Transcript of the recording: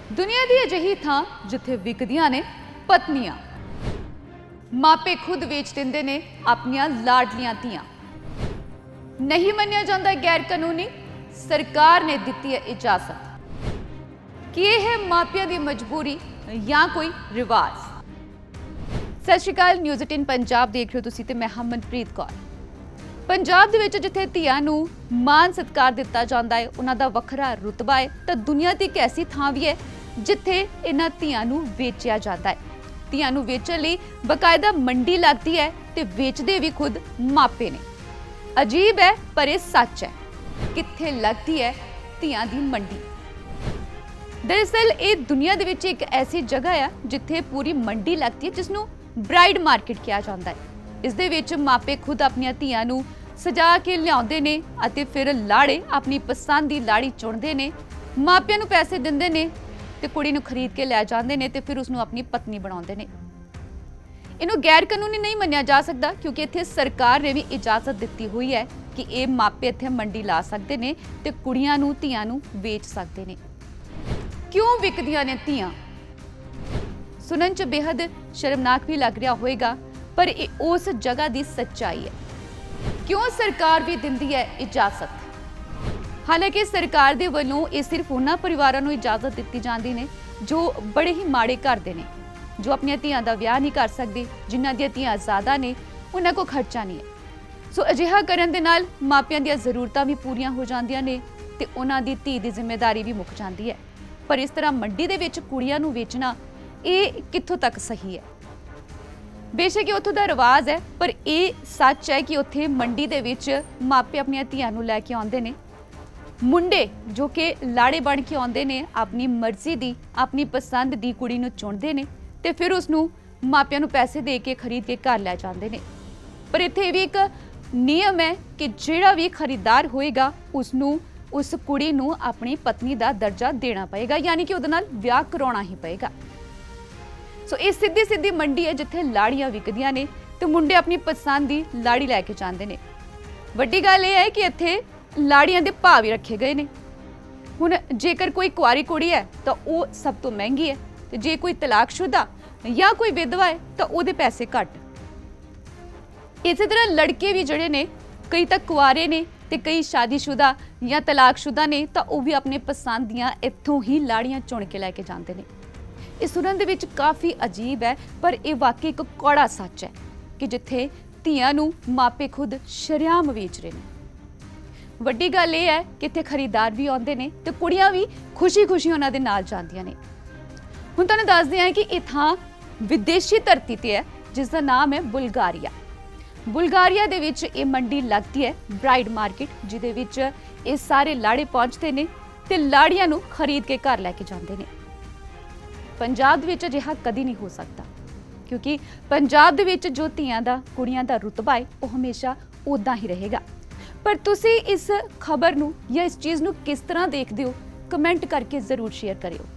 दुनिया की अजिही थां जिथे विकदियां ने पत्नियां। मापे खुद वेच देंदे ने अपनियां लाडलियां धीआं। नहीं मन्निया जांदा गैर कानूनी, सरकार ने दित्ती है इजाजत। कि यह है मापियां दी मजबूरी या कोई रिवाज। सत श्री अकाल, न्यूज़ 18 पंजाब देख रहे हो तुसीं ते मैं मनप्रीत कौर। पंजाब दे विच जिथे धीआं नूं मान सत्कार दिता जांदा है, उन्हां दा वखरा रुतबा है, तां दुनिया दी एक ऐसी थां भी है जिथे इन्हां धीआं नूं वेचिया जांदा है। धीआं नूं वेचण लई बकायदा मंडी लगदी है ते वेचदे भी खुद मापे ने। अजीब है पर यह सच है। कित्थे लगदी है धीआं दी मंडी? दरअसल ये दुनिया दे विच एक ऐसी जगह है जिथे पूरी मंडी लगती है जिसनूं ब्राइड मार्केट कहा जाता है। इस दे विच मापे खुद अपनी धीआं नूं सजा के लियाउंदे ने अते फिर लाड़े अपनी पसंद दी लाड़ी चुनदे ने, मापिਆਂ ਨੂੰ पैसे दिंदे ने ते कुड़ी नूं खरीद के लै जांदे ने ते फिर उसनूं अपनी पत्नी बनाउंदे ने। इहनूं गैर कानूनी नहीं मन्निया जा सकदा क्योंकि इत्थे सरकार ने भी इजाजत दित्ती हुई है कि ये मापे इत्थे मंडी ला सकदे ने ते कुड़ियां नूं धीआं नूं वेच सकदे ने। क्यों विकदियां ने धीआं? सुनन च बेहद शर्मनाक भी लग रहा होएगा, पर उस जगह की सच्चाई है। क्यों सरकार भी दिंदी है इजाजत? हालांकि सरकार दे वल्लों ये सिर्फ उन्हां परिवारां नूं इजाजत दित्ती जांदी ने जो बड़े ही माड़े घर दे ने, जो अपनी धीआं दा विआह नहीं कर सकदे, जिन्हां दी धीआं ज़्यादा ने, उन्हां कोल खर्चा नहीं है। सो अजिहा करन दे नाल मापिਆਂ ਦੀਆਂ ਜ਼ਰੂਰਤਾਂ भी पूरीआं हो जांदियां ने ते उन्हां दी धी दी जिम्मेदारी भी मुक जांदी है। पर इस तरह मंडी दे विच कुड़ियां नूं वेचना ये कित्थों तक सही है? बेशक उत्थों का रिवाज है, पर यह सच है कि उत्थे मंडी दे विच मापे अपनी धीआं नूं लैके आउंदे ने। मुंडे जो कि लाड़े बन के आउंदे ने, अपनी मर्जी दी अपनी पसंद दी कुड़ी नूं चुनदे ने ते फिर उसनूं मापिਆਂ नूं पैसे दे के खरीद के घर लै जांदे ने। पर इत्थे भी एक नियम है कि जिहड़ा भी खरीदार होएगा उसनूं उस कुड़ी नूं अपनी पत्नी दा दर्जा देना पएगा, यानी कि उहदे नाल विआह कराउणा ही पएगा। सो ये सीधी सीधी मंडी है जिथे लाड़ियां विकदियां ने ते मुंडे अपनी पसंद की लाड़ी लैके जांदे ने। वड्डी गल यह है कि इत्थे लाड़ियां दे भाव भी रखे गए ने। हुण जेकर कोई कुआरी कुड़ी है तो वह सब तो महंगी है, ते जे कोई तलाकशुदा या कोई विधवा है तो उहदे पैसे घट। इसी तरह लड़के भी जिहड़े ने, कई तो कुआरे ने ते कई शादीशुदा या तलाकशुदा ने, तो वह भी अपने पसंद दियां इत्थों ही लाड़ियां चुन के लैके जांदे ने। इस सुनन दे विच काफ़ी अजीब है, पर यह वाकई एक कौड़ा सच है कि जिथे धीआं नूं मापे खुद शरेआम वेच रहे हैं। वड्डी गल यह है कि इत्थे खरीदार भी आउंदे ने ते कुड़ियां भी खुशी खुशी उन्हां दे नाल जांदियां ने। हुण तुहानूं दसदे हां कि इह थां विदेशी धरती ते है जिसका नाम है बुल्गारिया। बुल्गारिया दे विच ये मंडी लगती है ब्राइड मार्केट, जिहदे विच ये सारे लाड़े पहुंचते ने ते लाड़ियां नूं खरीद के घर लैके जांदे ने। पंजाब दे विच अजिहा कदी नहीं हो सकता क्योंकि पंजाब दे विच जो धीआं दा कुड़ियां दा रुतबा है वो हमेशा उदां ही रहेगा। पर तुसी इस खबर नूं या इस चीज़ नूं किस तरह देखदे हो, कमेंट करके जरूर शेयर करियो।